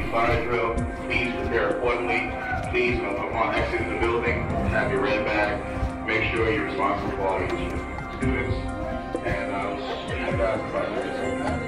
fire drill. Please prepare accordingly. Please, upon exiting the building, have your red bag. Make sure you're responsible for all your students. And you guys about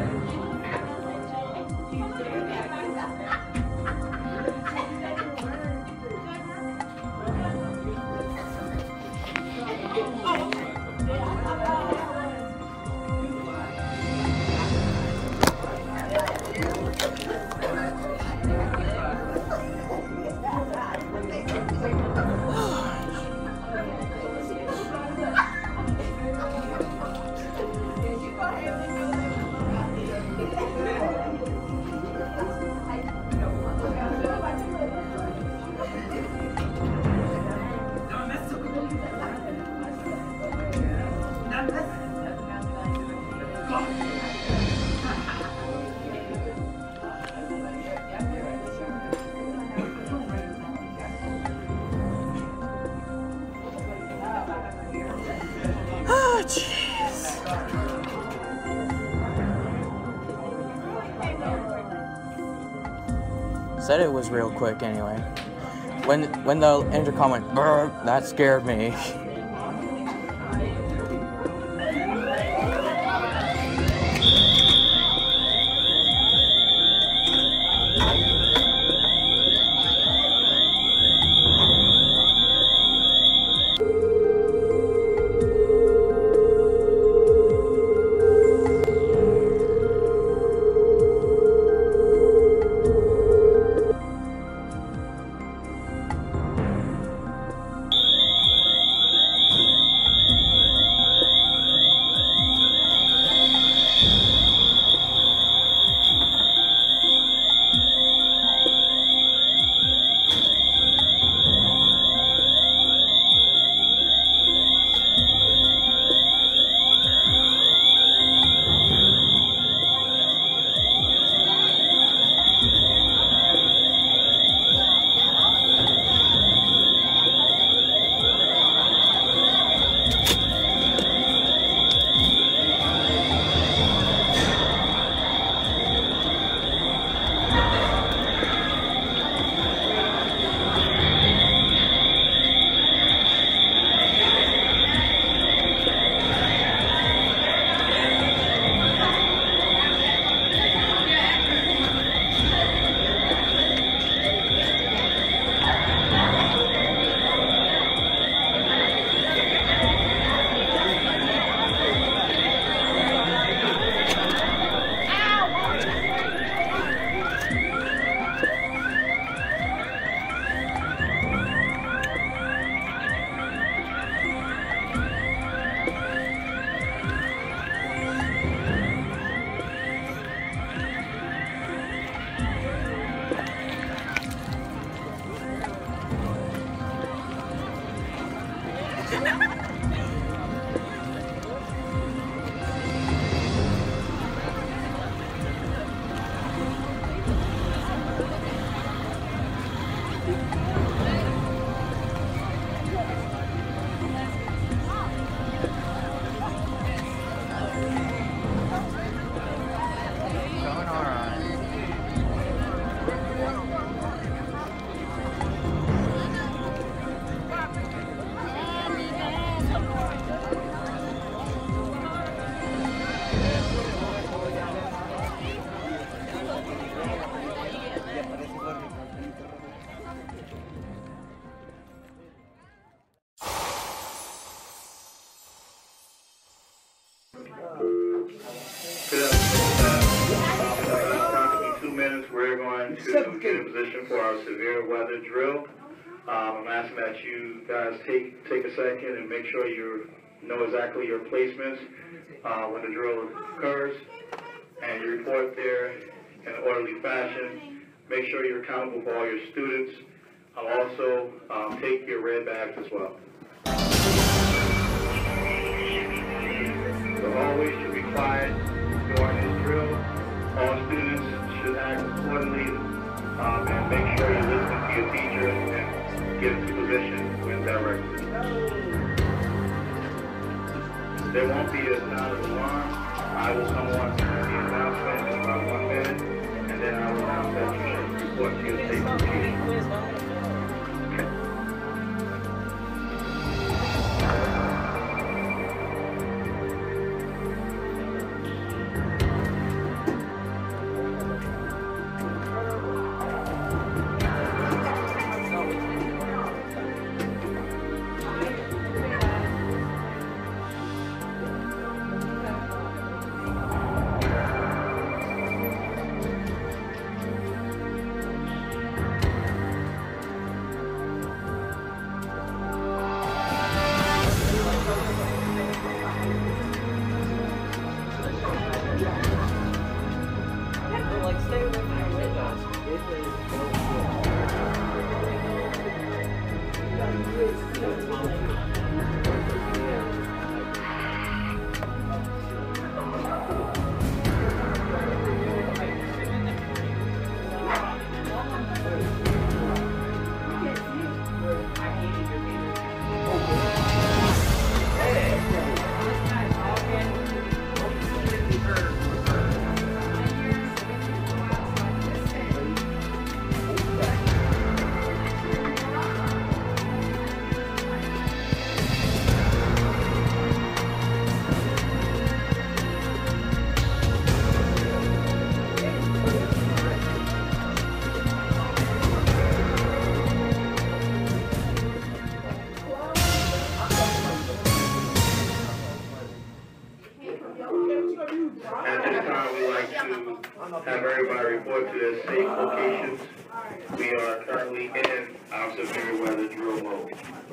Oh, jeez. Said it was real quick anyway. When the intercom went, brr, that scared me. Approximately 2 minutes, we're going to get in position for our severe weather drill. I'm asking that you guys take a second and make sure you know exactly your placements when the drill occurs, and you report there in an orderly fashion. Make sure you're accountable for all your students. Also, take your red bags as well. So always should be quiet during this drill. All students should act accordingly and make sure you listen to your teacher and get into position when directed. There won't be a sound of alarm. I will come on to the announcement in about 1 minute, and then I will announce that you should report to your safe location. At this time, we like to have everybody report to their safe locations. We are currently in our severe weather drill mode.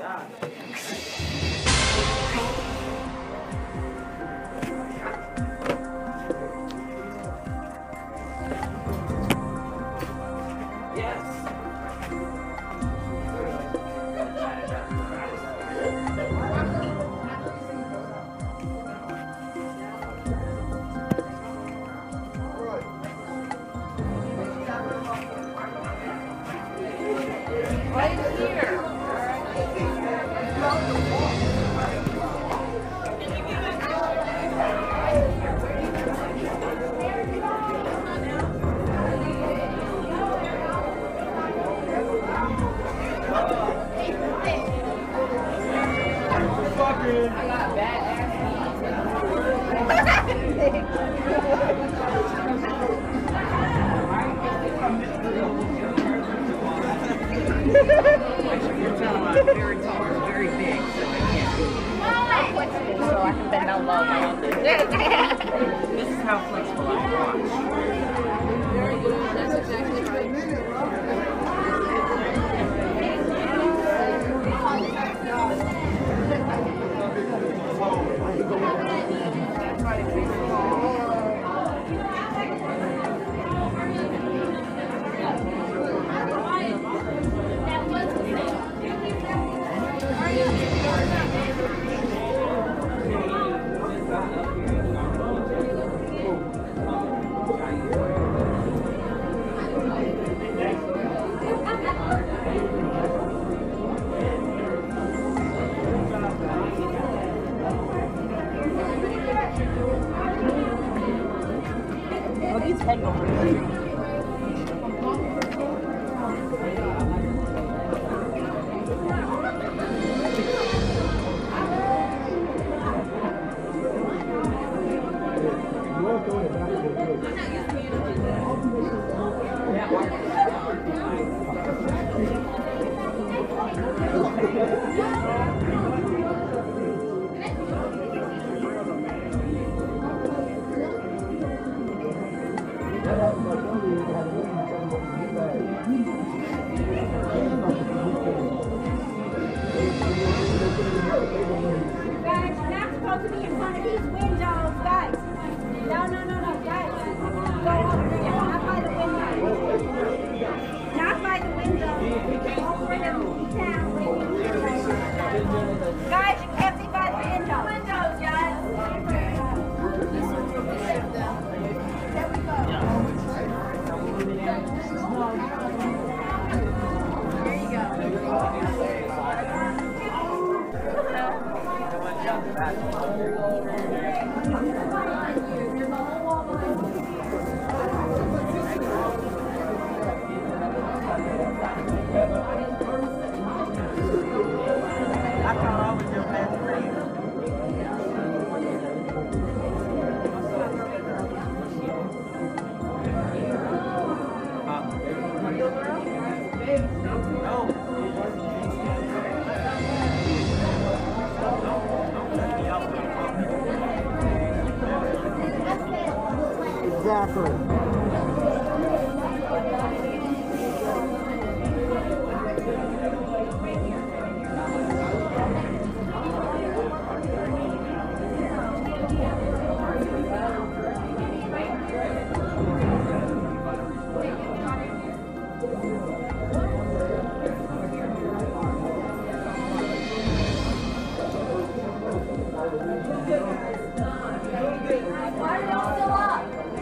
Very tall, very big, so I can't. So I can bend down low. This is how flexible I watch. Very good. That's exactly right. Guys, you can't see by the windows, guys. There we go. Exactly. Why are y'all still up?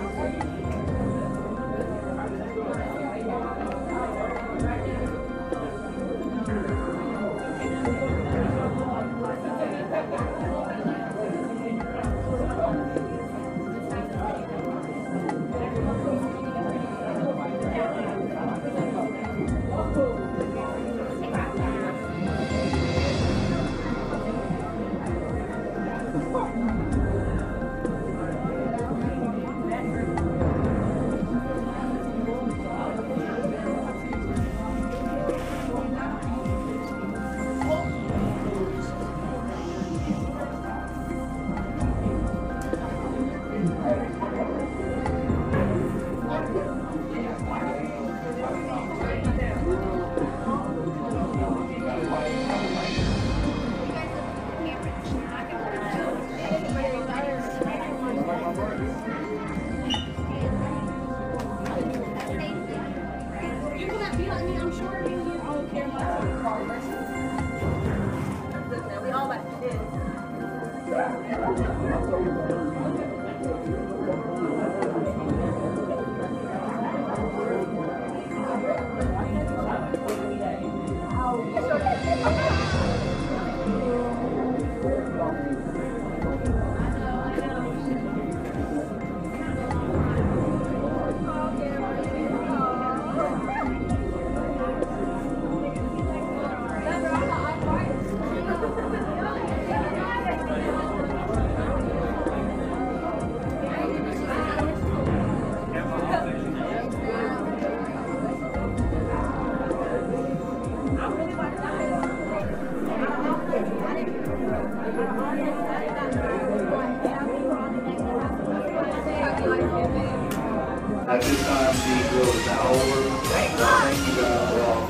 You cannot be like me. I'm sure you don't care much. We all like to do. At this time, the drill is now over. Thank you guys for all.